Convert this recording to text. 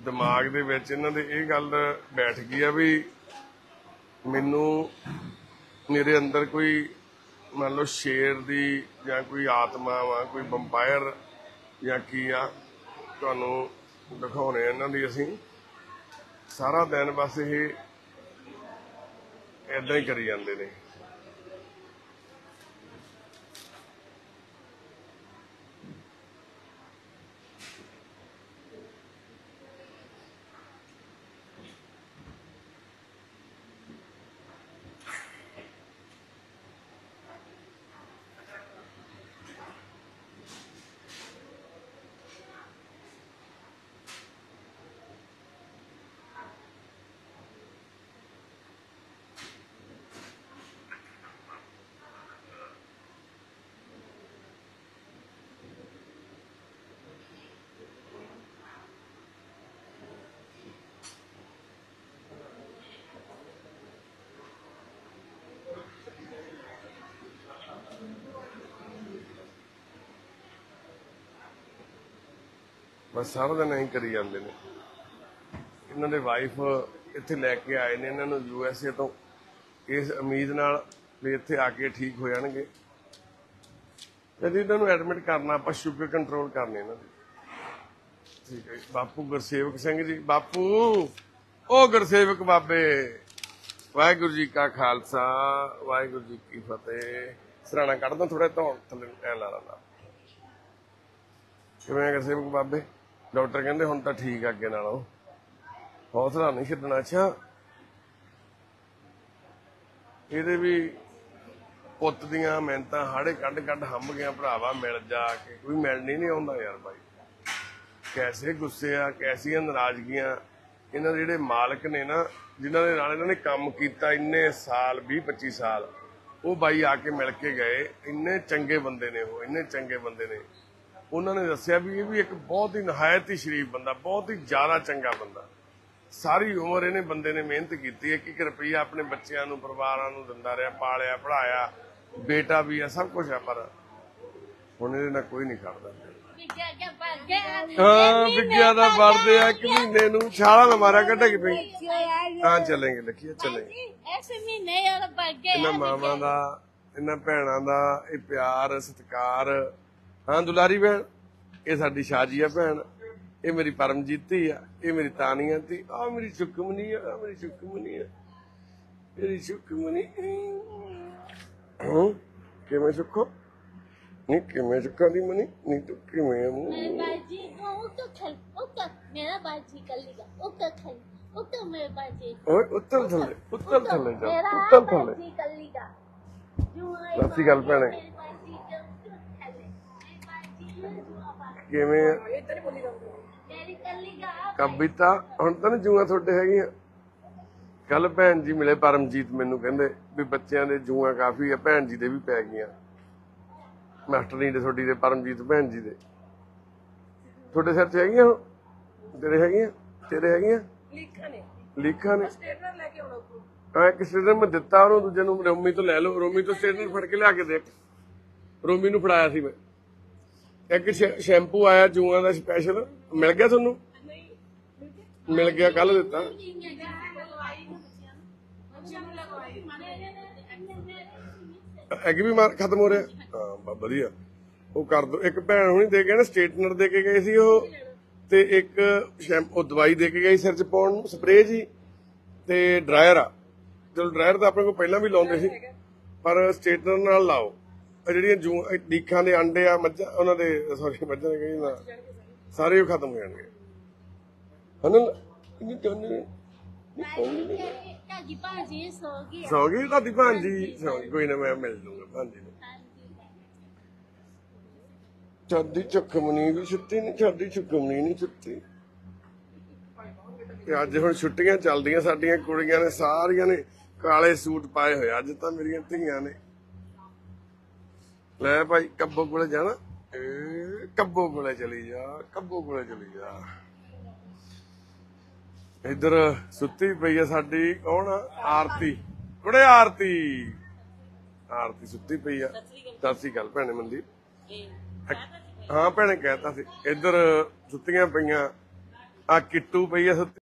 ਦਿਮਾਗ ਦੇ ਵਿੱਚ ਇਹਨਾਂ ਦੇ ਇਹ ਗੱਲ ਬੈਠ ਗਈ ਆ ਵੀ ਮੈਨੂੰ ਮੇਰੇ ਅੰਦਰ ਕੋਈ ਮੰਨ ਲਓ ਸ਼ੇਰ ਦੀ ਜਾਂ ਕੋਈ ਆਤਮਾ ਵਾ, ਕੋਈ ਵੰਪਾਇਰ ਜਾਂ ਕੀ ਆ, ਤੁਹਾਨੂੰ ਦਿਖਾਉਣੇ ਇਹਨਾਂ ਦੀ ਅਸੀਂ ਸਾਰਾ ਦਿਨ ਬਸ ਇਹ ਏਦਾਂ ਹੀ ਕਰੀ ਜਾਂਦੇ ਨੇ। बस सारा दिन ऐं करी जाते हैं। इन्हों के वाइफ इत्थे लैके आए ने इन्हों USA तो इस उम्मीद नाल भी इत्थे आके ठीक हो जाएंगे। यदि इन्हों एडमिट करना आप शुगर कंट्रोल करने इन्हों ठीक है। बापू गुरसेवक सिंह जी, बापू ओ गुरसेवक बाबे, वाहिगुरू जी का खालसा वाहिगुरू जी की फतेह। सराणा कढ़ दो थोड़ा धौन थले ऐ ला ला किवें गुरसेवक बाबे? डॉक्टर कहते हुण तां ठीक अगे नालों, हौसला नहीं छड्डना। अच्छा इहदे भी पुत्त दियां मिहनतां हाड़े कढ कढ हंब गया, भरावा मिल जा के कोई मिलने नहीं आउंदा यार भाई। कैसे गुस्से आ, कैसियां नाराजगियां। इन्हां दे जिहड़े मालक ने ना, जिन्हां दे नाल इन्हां ने काम कीता इन्ने साल 20-25 साल, वो बाई आके मिल के गए। इन्ने चंगे बंदे ने, वो इन्ने चंगे बंदे ने। उन्होंने दसिया भी ये भी एक बहुत ही नहायत ही शरीफ बंदा, बहुत ही ज्यादा चंगा बंदा। सारी उम्र इन्हें बंदे ने मेहनत की, 1-1 रुपया अपने बच्चों नूं परिवारां नूं दिंदा रहा, पालिया पढ़ाया, बेटा भी है, सब कुछ है। पर हुण इहदे नाल कोई नहीं खड़दा। हाँ विज्ञा दा बरदे आ, 1 महीने नूं छाला ना मारा कड्ढा कि पई। हाँ चलेंगे लिखिए चलेंगे। इन्हां मावां दा, इन्हां भैणां दा ये प्यार सत्कार। हाँ दुलारी भैन, ये साडी शाजिया भैन, ये मेरी परमजीत धी आ, ये मेरी तानिया धी, आ मेरी सुखमनी आ, मेरी सुखमनी आ, मेरी सुखमनी। किवें सुखो नहीं, किवें सुखा दी मनी नहीं तो किवें उत्तर थले, उत्तर थले जा, उत्तर थले। सत श्री अकाल भैणे, कविता हुण तां जूआं थोड़े हैगियां। कल भैन जी मिले परमजीत, मैनू कहंदे भी बच्चों दे जूआं काफी है, भैन जी दे भी पै गईयां। मास्टरनी दे थोड़ी दे परमजीत भैन जी दे थोड़े सिर च हैगियां, तेरे हैगियां, तेरे हैगियां लीखा ने। हाँ एक स्टेटनर मैं दिता उन्होंने, दूजे नूं रोमी तो लै लो, रोमी तो स्टेटनर फड़ के लिया के दे। रोमी नूं फड़ाया सी मैं। एक शैंपू आया जूआं दा स्पैशल, मिल गया थोनू? मिल गया, कल दिता। एग भी मार खत्म हो रहा। हाँ वधिया, वो कर दो। एक भैन हुणी दे गए ना स्ट्रेटनर दे के गए सी ਉਹ, ਤੇ ਇੱਕ ਸ਼ੈਂਪੂ ਦਵਾਈ ਦੇ ਕੇ ਗਈ ਸਿਰ 'ਚ ਪਾਉਣ ਨੂੰ, ਸਪਰੇਅ ਜੀ, ਤੇ ਡਰਾਇਰ ਆ। ਚਲੋ ਡਰਾਇਰ ਤਾਂ ਆਪਣੇ ਕੋਲ ਪਹਿਲਾਂ ਵੀ ਲਾਉਂਦੇ ਸੀ, ਪਰ ਸਟ੍ਰੇਟਨਰ ਨਾਲ ਲਾਓ। ਜਿਹੜੀਆਂ ਜੂ ਡੀਖਾਂ ਦੇ ਅੰਡੇ ਆ ਮੱਝਾਂ, ਉਹਨਾਂ ਦੇ ਸੌਰੀ ਮੱਝਾਂ ਦੇ ਕਹੀ ਨਾ, ਸਾਰੇ ਉਹ ਖਤਮ ਹੋ ਜਾਣਗੇ। ਹਨਾ ਸੌ ਗਈ ਤੁਹਾਡੀ ਭਾਂਜੀ? ਸੌ ਗਈ, ਕੋਈ ਨਾ ਮੈਂ ਮਿਲ ਲੂੰਗਾ ਭਾਂਜੀ ਨੂੰ। ਸਾਡੀ ਚੁੱਕਮਣੀ ਵੀ ਛੁੱਟੀ ਨਹੀਂ, ਸਾਡੀ ਚੁੱਕਮਣੀ ਨਹੀਂ ਛੁੱਟੀ। ਅੱਜ ਹੁਣ ਛੁੱਟੀਆਂ ਚੱਲਦੀਆਂ, ਸਾਡੀਆਂ ਕੁੜੀਆਂ ਨੇ ਸਾਰੀਆਂ ਨੇ ਕਾਲੇ ਸੂਟ ਪਾਏ ਹੋਏ। ਅੱਜ ਤਾਂ ਮੇਰੀਆਂ ਧੀਆਂ ਨੇ। ਲੈ ਭਾਈ ਕੱਬੋ ਕੋਲੇ ਜਾਣਾ, ਕੱਬੋ ਕੋਲੇ ਚਲੀ ਜਾ, ਕੱਬੋ ਕੋਲੇ ਚਲੀ ਜਾ। इधर सुती पई है साडी, कौन आरती, कुड़े आरती, आरती सुती पई है। सत श्री अकाल भैणे मनदीप। हाँ भैणे कहता सी। इधर सुतियां पईयां ਆ ਕਿੱਟੂ ਪਈ ਆ ਸੁੱਤੀ